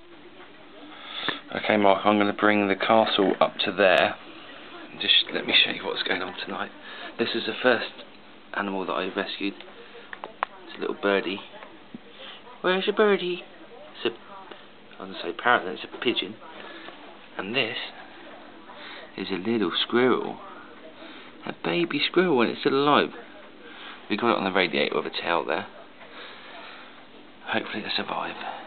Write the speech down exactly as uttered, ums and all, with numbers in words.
Okay, Mark, I'm going to bring the castle up to there. Just let me show you what's going on tonight. This is the first animal that I rescued. It's a little birdie. Where's your birdie? It's a, I was going to say parrot, then it's a pigeon. And this is a little squirrel. A baby squirrel, and it's still alive. We got it on the radiator with a tail there. Hopefully it'll survive.